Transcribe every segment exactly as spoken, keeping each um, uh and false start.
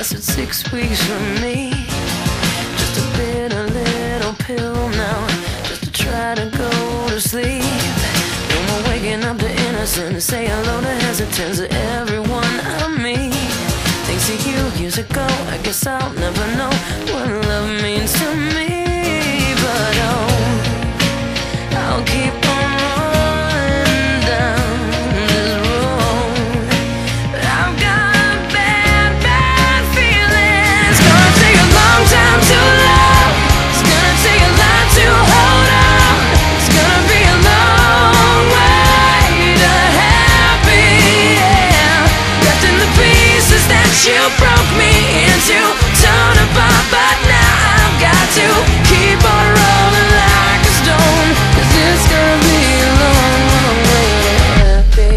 lasted six weeks for me. Just a bit, a little pill now, just to try to go to sleep. No more waking up to innocence, say hello to hesitance to everyone I meet. Thanks to you years ago, I guess I'll never know what love means to me. But oh, I'll keep on rolling down this road. But I've got a bad, bad feeling. It's gonna take a long time to love. It's gonna take a lot to hold on. It's gonna be a long way to happy, yeah. Left in the pieces that you broke me into, torn apart, but now I've got to keep on rolling like a stone, 'cause it's gonna be a long, long way to happy.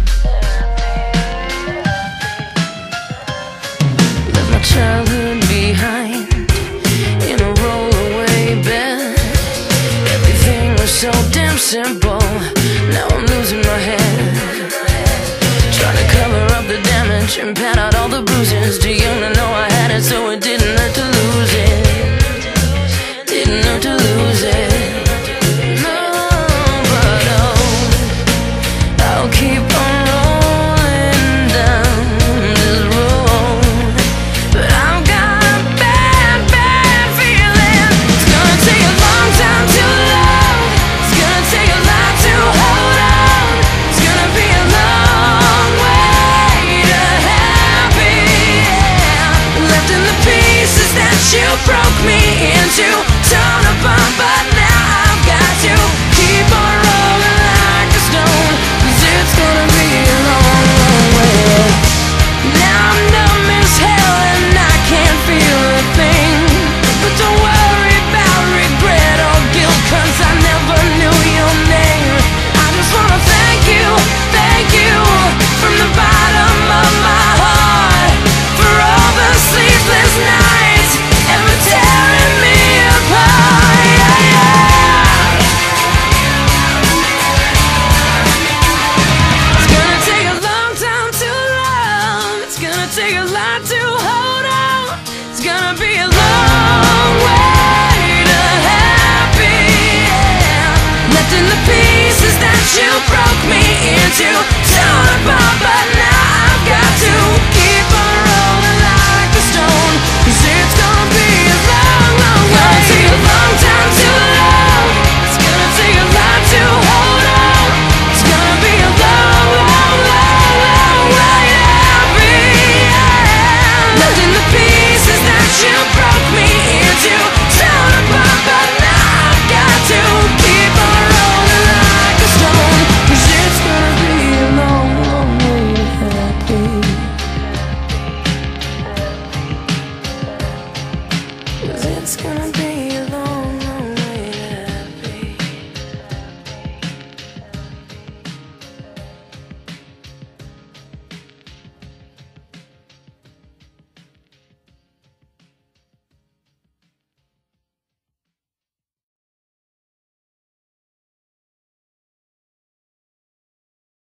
Left my childhood behind in a rollaway bed. Everything was so damn simple, now I'm losing my head. Trying to cover up the damage and pat out all the bruises. Too young to know I had it, so it didn't hurt to lose it. Didn't hurt to lose it. No, but oh, I'll keep on rolling down this road. But I've got a bad, bad feeling. It's gonna take a long time to love. It's gonna take a lot to hold on. It's gonna be a long way to happy, yeah. Left in the pieces that you broke me into, torn apart, but now I've got to keep on rolling like a stone, 'cause it's gonna be a long, long way. Now I'm numb as hell and I can't feel a thing. But don't worry about regret or guilt, 'cause I never knew your name. I just wanna thank you, thank you from the bottom of my heart, for all the sleepless nights ever tearing me apart, yeah, yeah. It's gonna take a long time to love. It's gonna take a lot to hold on. It's gonna be a long way to happy, yeah. Left in the pieces that you broke me into,